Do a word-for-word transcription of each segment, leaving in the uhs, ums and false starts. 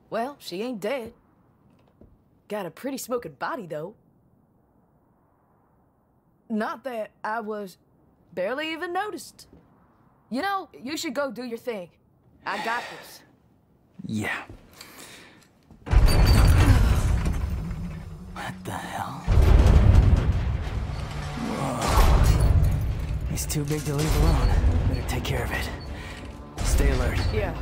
Well, she ain't dead. Got a pretty smoking body, though. Not that I was barely even noticed. You know, you should go do your thing. I got this. Yeah. What the hell? Whoa. He's too big to leave alone. Better take care of it. Stay alert. Yeah.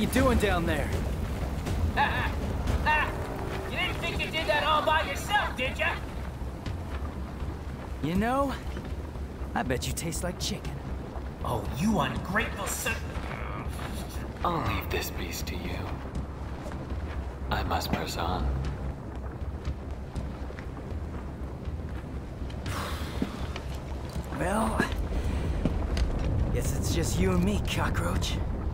doing down there? Ha ha! You didn't think you did that all by yourself, did ya? You know, I bet you taste like chicken. Oh, you ungrateful son... I'll leave this beast to you. I must press on. Well, guess it's just you and me, cockroach.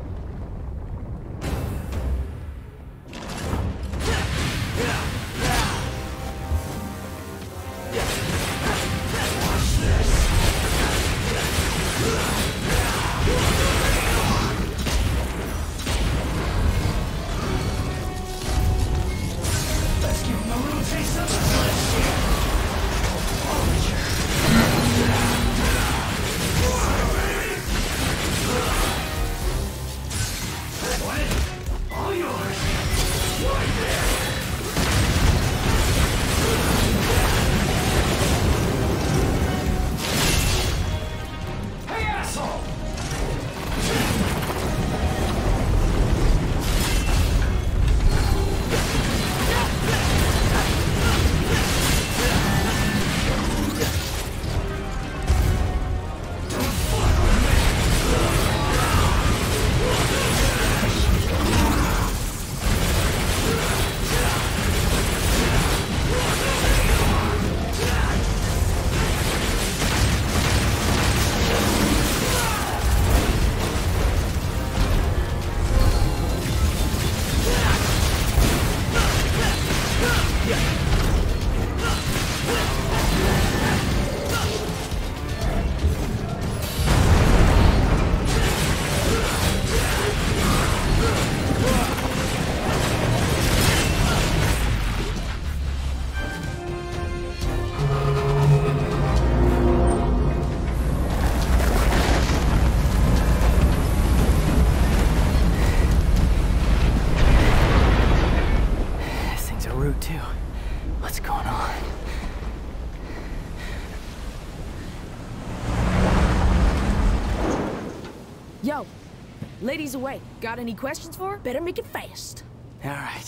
Yo, lady's away. Got any questions for her? Better make it fast. All right.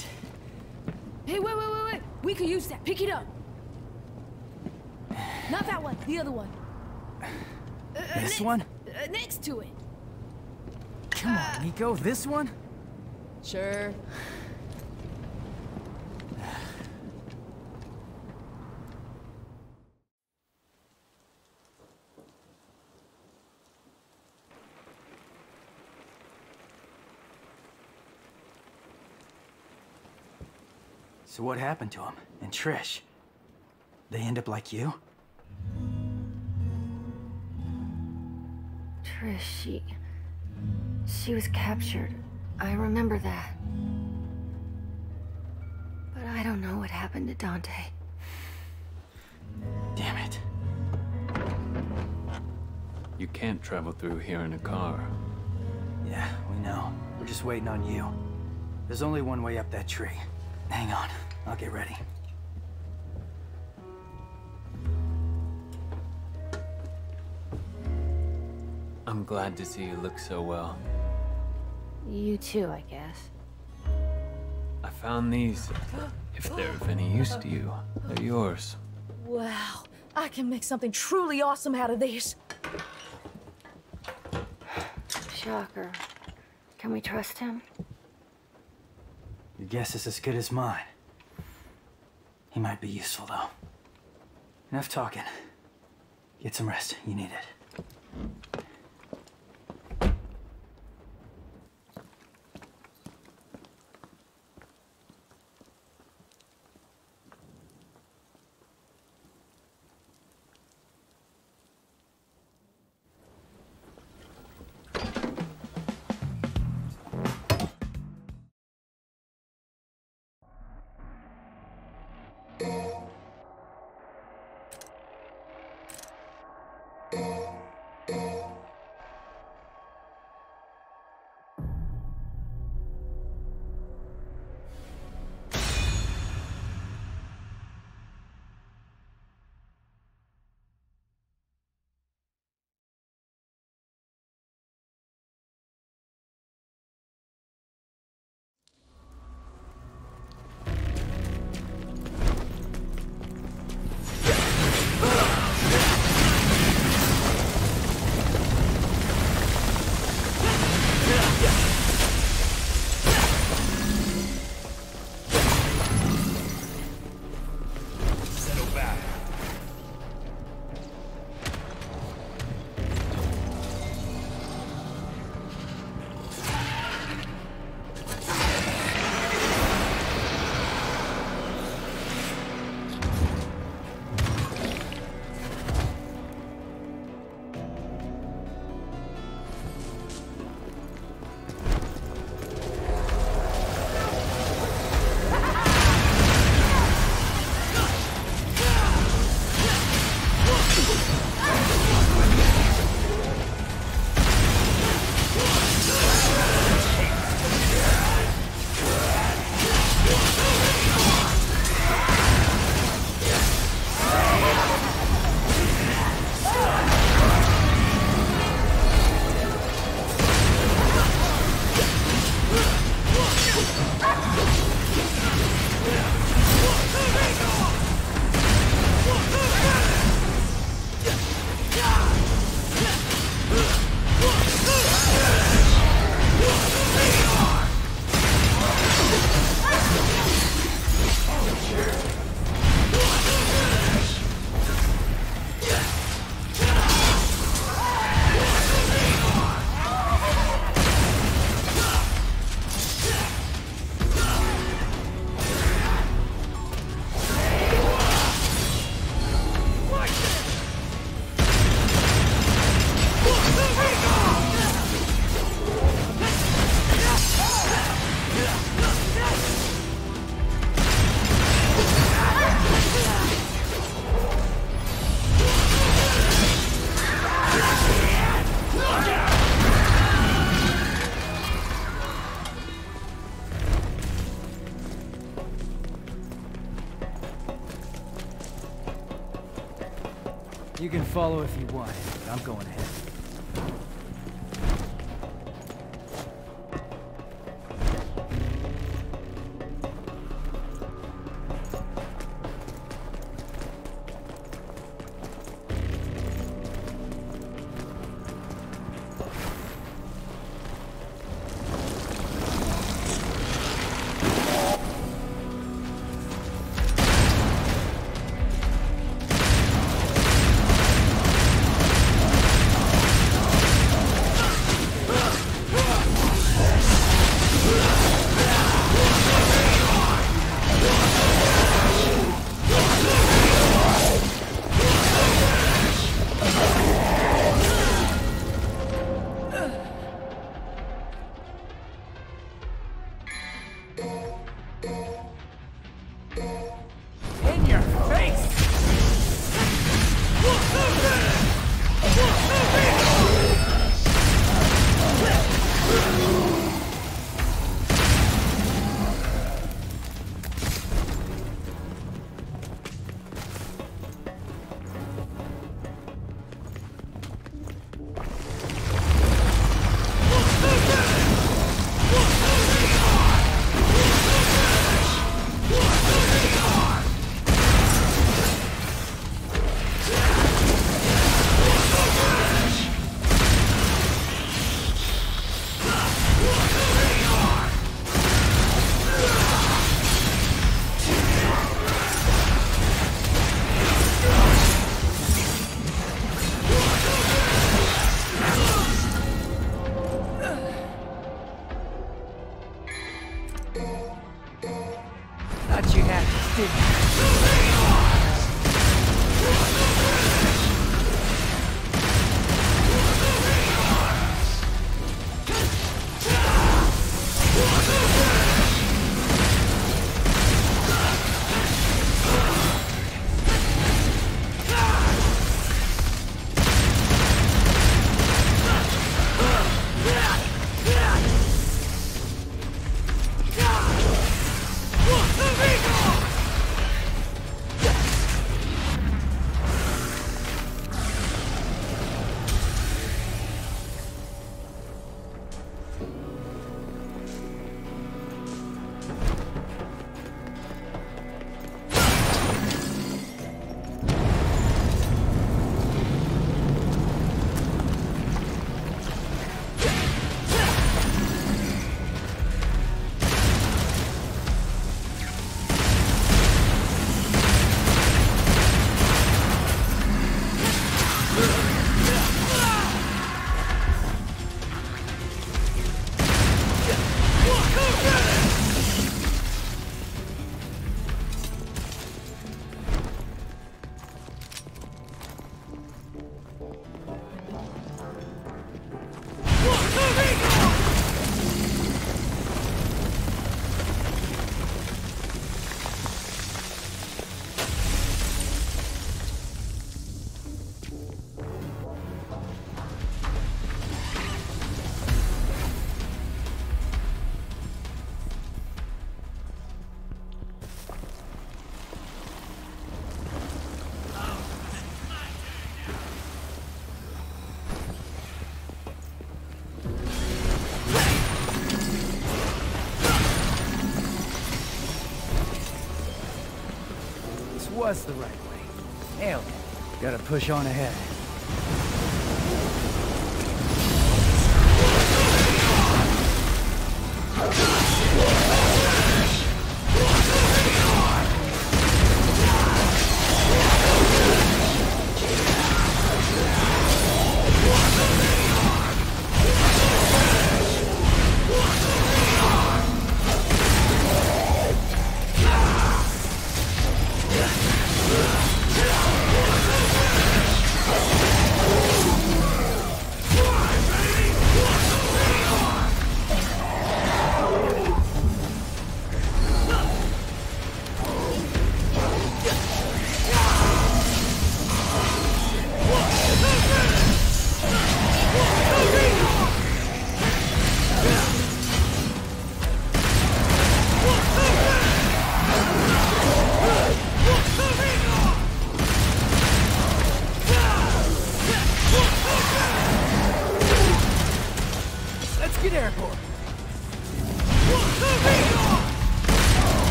Hey, wait, wait, wait, wait. We could use that. Pick it up. Not that one. The other one. Uh, This ne one? Uh, next to it. Come on, Nico. This one? Sure. So what happened to him? And Trish? They end up like you? Trish, she... She was captured. I remember that. But I don't know what happened to Dante. Damn it. You can't travel through here in a car. Yeah, we know. We're just waiting on you. There's only one way up that tree. Hang on, I'll get ready. I'm glad to see you look so well. You too, I guess. I found these. If they're of any use to you, they're yours. Wow, I can make something truly awesome out of these. Shocker. Can we trust him? Your guess is as good as mine. He might be useful, though. Enough talking. Get some rest. You need it. You can follow if you want, but I'm going ahead. Was the right way. Nailed it. Gotta push on ahead.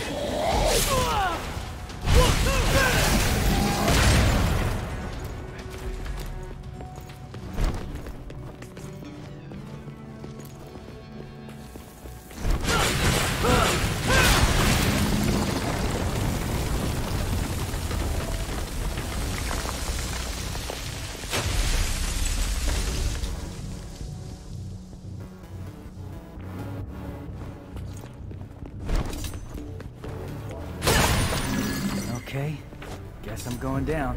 Okay, guess I'm going down.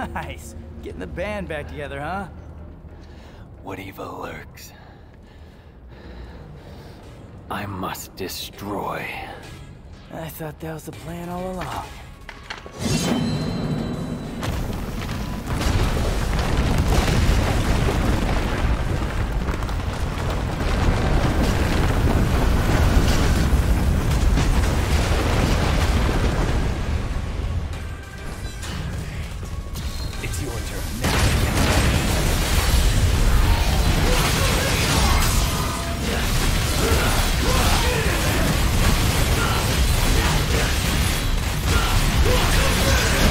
Nice. Getting the band back together, huh? What evil lurks? I must destroy. I thought that was the plan all along. It's your turn now. Yeah.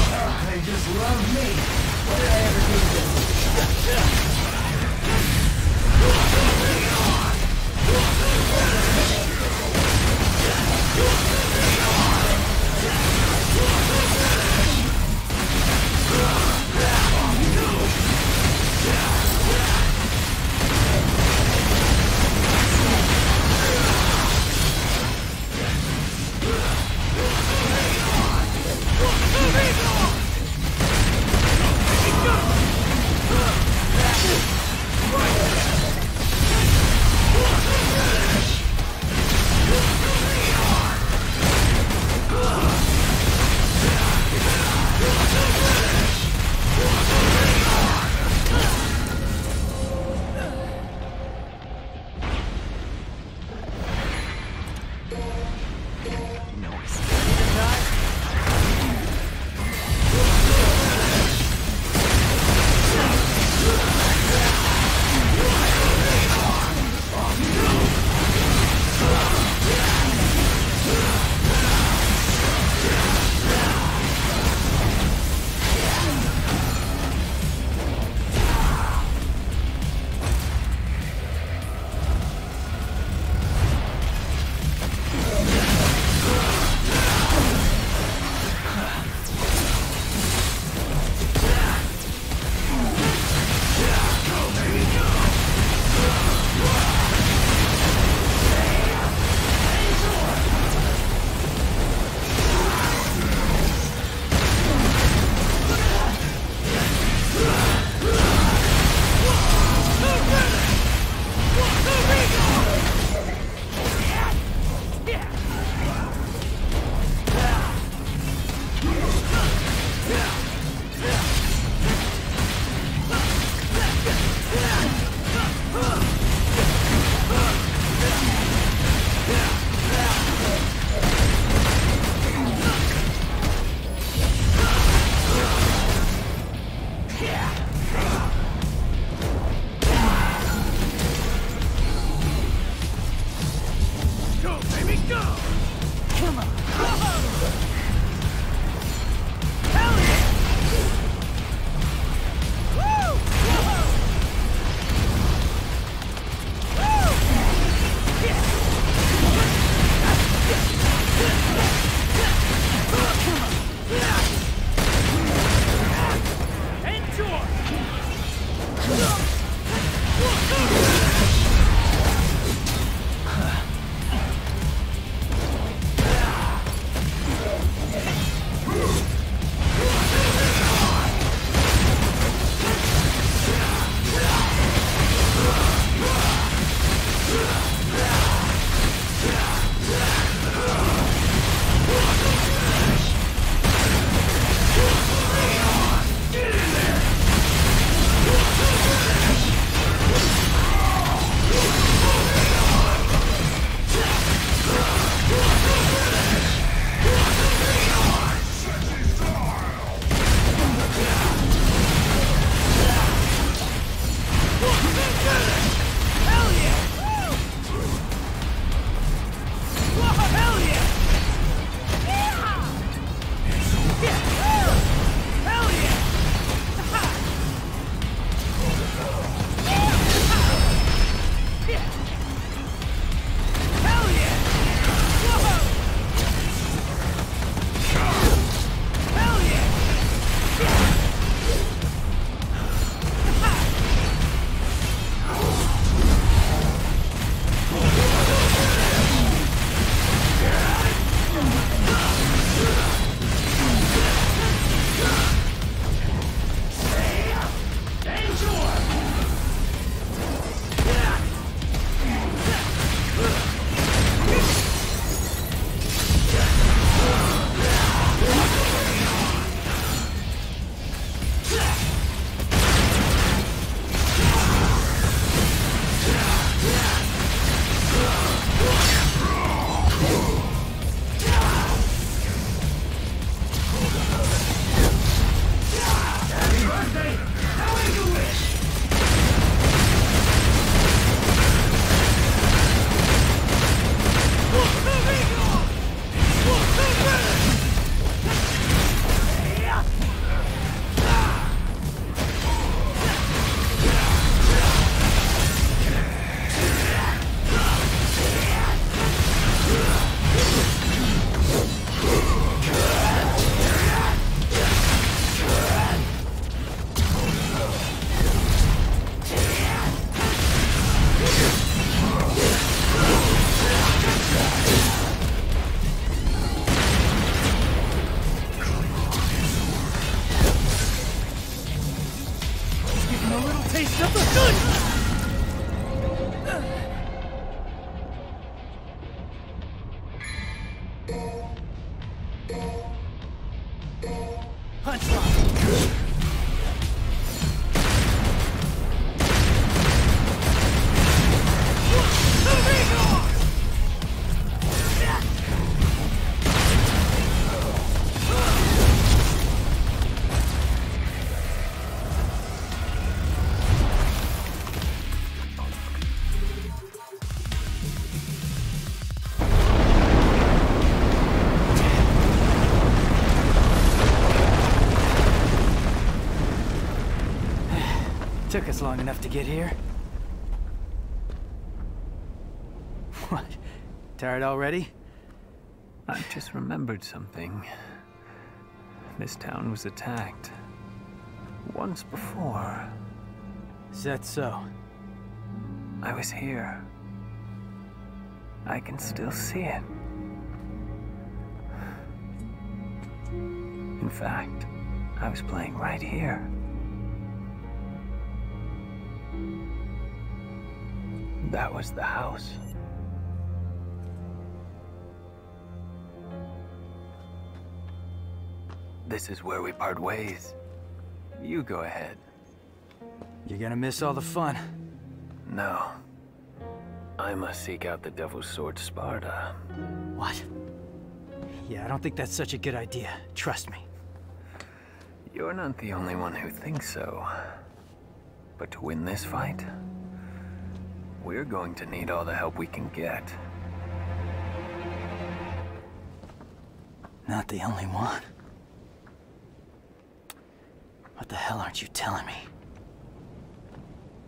us long enough to get here? What? Tired already? I just remembered something. This town was attacked. Once before. Is that so? I was here. I can still see it. In fact, I was playing right here. That was the house. This is where we part ways. You go ahead. You're gonna miss all the fun. No. I must seek out the Devil's Sword Sparta. What? Yeah, I don't think that's such a good idea. Trust me. You're not the only one who thinks so. But to win this fight, we're going to need all the help we can get. Not the only one. What the hell aren't you telling me?